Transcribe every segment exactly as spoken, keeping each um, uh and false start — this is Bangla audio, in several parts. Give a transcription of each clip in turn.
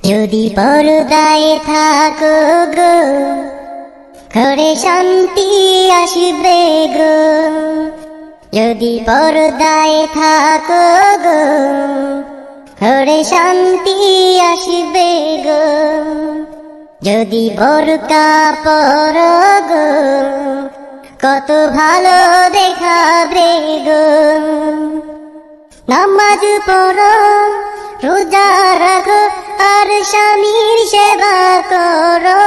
যদি পর্দায় থাকো গো ঘরে শান্তি আসবে গো। যদি পর্দায় থাকো গো ঘরে শান্তি আসবে গো। যদি বোরকা পরো গো কত ভালো দেখাবে গো। নামাজ পড়ো রোজা রাখো আর স্বামীর সেবা করো,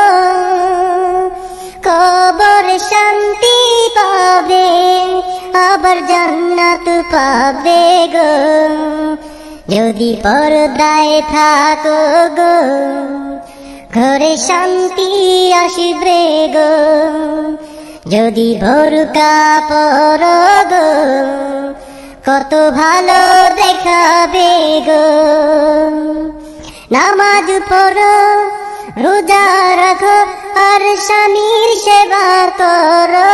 কবর শান্তি পাবে আবার জান্নাত পাবে গো। যদি পর্দায় থাকো গো ঘরে শান্তি আসবে গো। যদি বোরকা পরো গো কত ভালো দেখাবে গো। নামাজ পড়ো রোজা রাখো আর স্বামীর সেবা করো,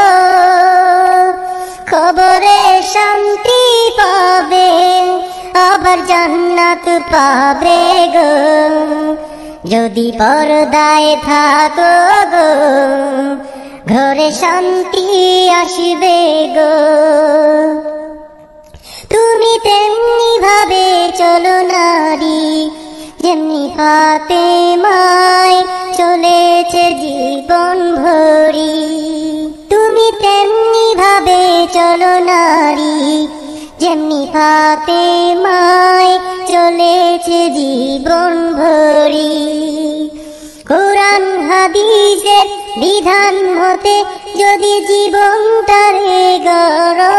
কবরে শান্তি পাবে আবার জান্নাত পাবে গো। যদি পর্দায় থাকো গো ঘরে শান্তি আসবে গো। তুমি তেমনি ভাবে চলো নারী যেমনি ফাতেমায় চলেছে জীবন ভরি। তুমি তেমনি ভাবে চলো নারী যেমনি ফাতেমায় চলেছে জীবন ভরি। কোরআন হাদিসের বিধান মতে যদি জীবনটারে গড়ো,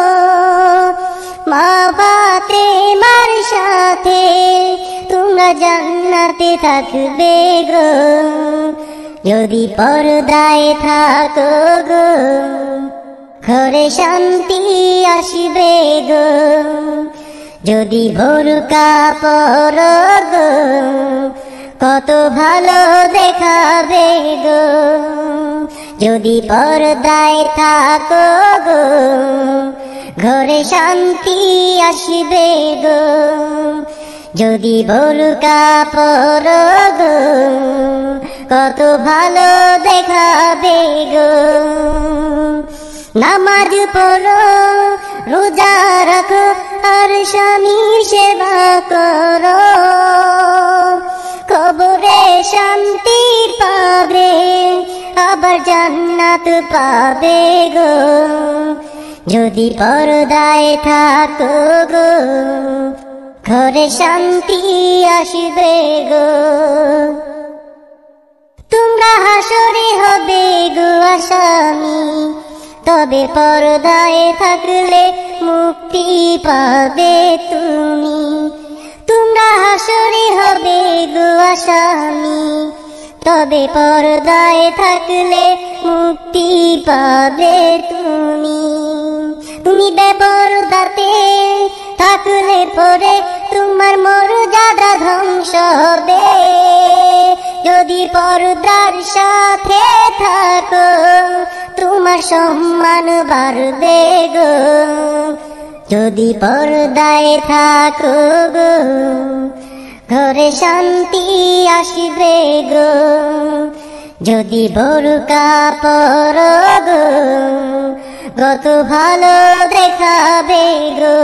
মা ফাতেমার সাথে তোমরা জান্নাতে থাকবে গো। যদি পর্দায় থাকো গো ঘরে শান্তি আসবে গো। যদি বোরকা পরো গো কত ভালো দেখাবে গো। যদি পর্দায় থাকো গো ঘরে শান্তি আসবে গো। যদি বোরকা পরো গো কত ভালো দেখাবে গো। নামাজ পড়ো রোজা রাখো আর স্বামীর সেবা করো, কবরে শান্তি পাবে আবার জান্নাত পাবে গো। যদি পর্দায় থাকো গো ঘরে শান্তি আসবে গো। তোমরা হাসরে হবে গো আসামি, তবে পর্দায় থাকলে মুক্তি পাবে তুমি। তোমরা হাসরে হবে গো আসামি, তবে পর্দায় থাকলে মুক্তি পাবে তুমি। তুমি বেপরদাতে থাকলে পরে তোমার মর্যাদা ধ্বংস হবে। যদি পর্দার সাথে থাকো তোমার সম্মান বাড়বে গো। যদি পর্দায় থাকো গো ঘরে শান্তি আসবে গো। যদি বোরকা পরো গো কত ভালো দেখাবে গো।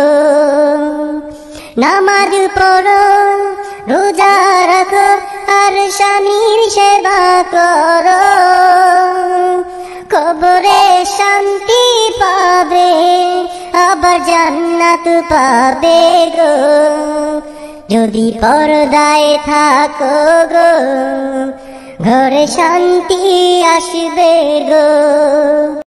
নামাজ পড়ো রোজা রাখো আর স্বামীর সেবা করো, কবরে শান্তি পাবে আবার জান্নাত পাবে গো। যদি পর্দায় থাকো গো ঘরে শান্তি আসবে গো।